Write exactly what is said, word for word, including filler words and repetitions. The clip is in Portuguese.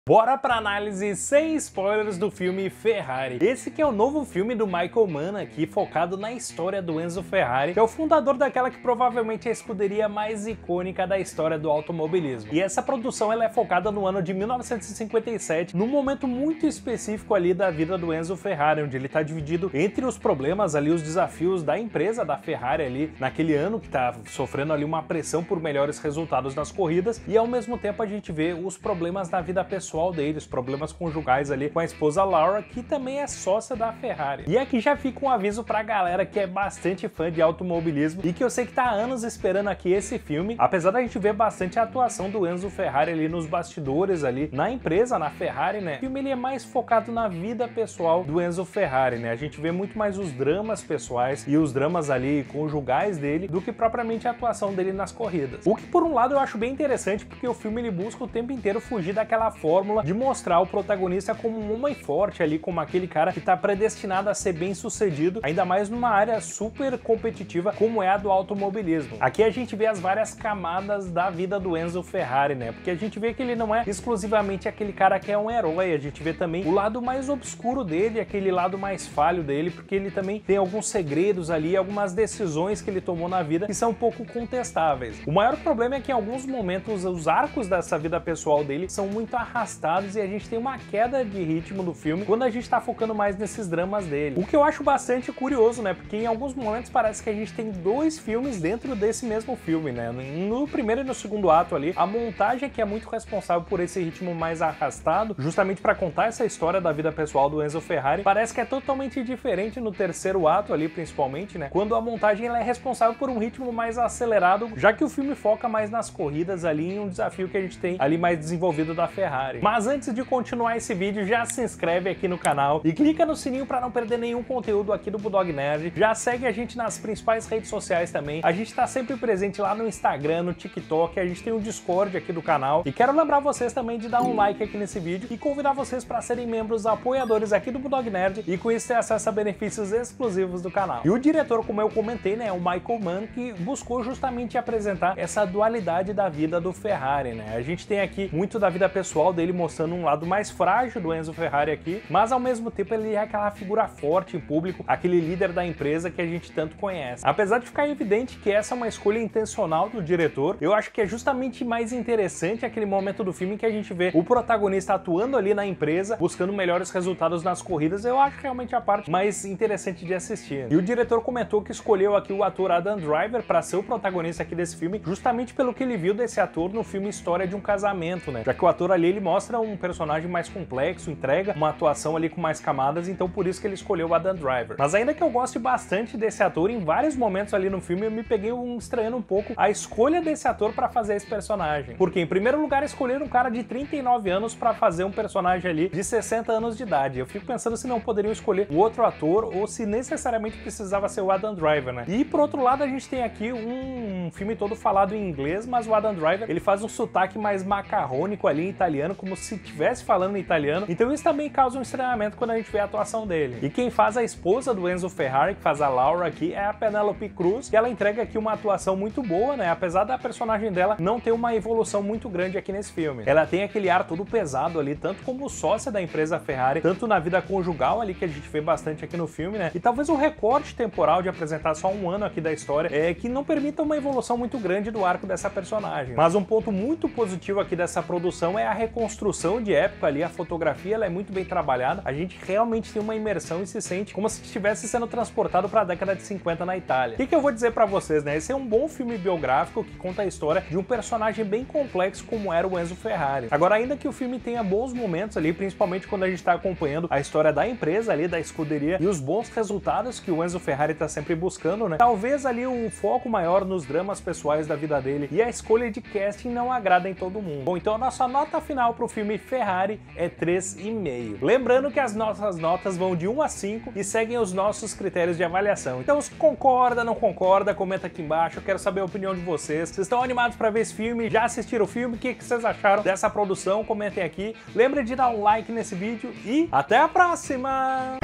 Bora pra análise sem spoilers do filme Ferrari. Esse que é o novo filme do Michael Mann aqui, focado na história do Enzo Ferrari, que é o fundador daquela que provavelmente é a escuderia mais icônica da história do automobilismo. E essa produção ela é focada no ano de mil novecentos e cinquenta e sete, num momento muito específico ali da vida do Enzo Ferrari, onde ele tá dividido entre os problemas ali, os desafios da empresa da Ferrari ali, naquele ano que tá sofrendo ali uma pressão por melhores resultados nas corridas, e ao mesmo tempo a gente vê os problemas da vida pessoal dele, os problemas conjugais ali com a esposa Laura, que também é sócia da Ferrari. E aqui já fica um aviso pra galera que é bastante fã de automobilismo e que eu sei que tá há anos esperando aqui esse filme, apesar da gente ver bastante a atuação do Enzo Ferrari ali nos bastidores ali, na empresa, na Ferrari, né? O filme ele é mais focado na vida pessoal do Enzo Ferrari, né? A gente vê muito mais os dramas pessoais e os dramas ali conjugais dele do que propriamente a atuação dele nas corridas. O que por um lado eu acho bem interessante, porque o filme ele busca o tempo inteiro fugir daquela forma de mostrar o protagonista como um homem forte ali, como aquele cara que está predestinado a ser bem sucedido, ainda mais numa área super competitiva como é a do automobilismo. Aqui a gente vê as várias camadas da vida do Enzo Ferrari, né? Porque a gente vê que ele não é exclusivamente aquele cara que é um herói, a gente vê também o lado mais obscuro dele, aquele lado mais falho dele, porque ele também tem alguns segredos ali, algumas decisões que ele tomou na vida que são um pouco contestáveis. O maior problema é que em alguns momentos os arcos dessa vida pessoal dele são muito arrastados e a gente tem uma queda de ritmo do filme quando a gente tá focando mais nesses dramas dele. O que eu acho bastante curioso, né? Porque em alguns momentos parece que a gente tem dois filmes dentro desse mesmo filme, né? No primeiro e no segundo ato ali, a montagem que é muito responsável por esse ritmo mais arrastado, justamente para contar essa história da vida pessoal do Enzo Ferrari, parece que é totalmente diferente no terceiro ato ali, principalmente, né? Quando a montagem ela é responsável por um ritmo mais acelerado, já que o filme foca mais nas corridas ali, em um desafio que a gente tem ali mais desenvolvido da Ferrari. Mas antes de continuar esse vídeo, já se inscreve aqui no canal e clica no sininho para não perder nenhum conteúdo aqui do Bulldog Nerd. Já segue a gente nas principais redes sociais também. A gente está sempre presente lá no Instagram, no TikTok, a gente tem um Discord aqui do canal. E quero lembrar vocês também de dar um like aqui nesse vídeo e convidar vocês para serem membros apoiadores aqui do Bulldog Nerd e com isso ter acesso a benefícios exclusivos do canal. E o diretor, como eu comentei, né, é o Michael Mann, que buscou justamente apresentar essa dualidade da vida do Ferrari, né? A gente tem aqui muito da vida pessoal dele, mostrando um lado mais frágil do Enzo Ferrari aqui, mas ao mesmo tempo ele é aquela figura forte em público, aquele líder da empresa que a gente tanto conhece. Apesar de ficar evidente que essa é uma escolha intencional do diretor, eu acho que é justamente mais interessante aquele momento do filme em que a gente vê o protagonista atuando ali na empresa, buscando melhores resultados nas corridas. Eu acho realmente a parte mais interessante de assistir. E o diretor comentou que escolheu aqui o ator Adam Driver para ser o protagonista aqui desse filme, justamente pelo que ele viu desse ator no filme História de um Casamento, né? Já que o ator ali ele mostra um personagem mais complexo, entrega uma atuação ali com mais camadas, então por isso que ele escolheu o Adam Driver. Mas ainda que eu goste bastante desse ator, em vários momentos ali no filme eu me peguei um, estranhando um pouco a escolha desse ator para fazer esse personagem. Porque em primeiro lugar escolheram um cara de trinta e nove anos para fazer um personagem ali de sessenta anos de idade. Eu fico pensando se não poderiam escolher o outro ator ou se necessariamente precisava ser o Adam Driver, né? E por outro lado a gente tem aqui um filme todo falado em inglês, mas o Adam Driver ele faz um sotaque mais macarrônico ali em italiano, como se estivesse falando em italiano, então isso também causa um estranhamento quando a gente vê a atuação dele. E quem faz a esposa do Enzo Ferrari, que faz a Laura aqui, é a Penélope Cruz, que ela entrega aqui uma atuação muito boa, né? Apesar da personagem dela não ter uma evolução muito grande aqui nesse filme. Ela tem aquele ar todo pesado ali, tanto como sócia da empresa Ferrari, tanto na vida conjugal ali, que a gente vê bastante aqui no filme, né? E talvez o recorte temporal de apresentar só um ano aqui da história é que não permita uma evolução muito grande do arco dessa personagem. Mas um ponto muito positivo aqui dessa produção é a reconstrução de época ali, a fotografia ela é muito bem trabalhada, a gente realmente tem uma imersão e se sente como se estivesse sendo transportado para a década de cinquenta na Itália. O que, que eu vou dizer para vocês, né? Esse é um bom filme biográfico que conta a história de um personagem bem complexo como era o Enzo Ferrari. Agora, ainda que o filme tenha bons momentos ali, principalmente quando a gente está acompanhando a história da empresa ali, da escuderia e os bons resultados que o Enzo Ferrari está sempre buscando, né? Talvez ali o foco maior nos dramas pessoais da vida dele e a escolha de casting não agradem todo mundo. Bom, então a nossa nota final pro filme Ferrari é três e meio. Lembrando que as nossas notas vão de um a cinco e seguem os nossos critérios de avaliação. Então, se concorda, não concorda, comenta aqui embaixo. Eu quero saber a opinião de vocês. Vocês estão animados para ver esse filme? Já assistiram o filme? O que vocês acharam dessa produção? Comentem aqui. Lembre de dar um like nesse vídeo e até a próxima!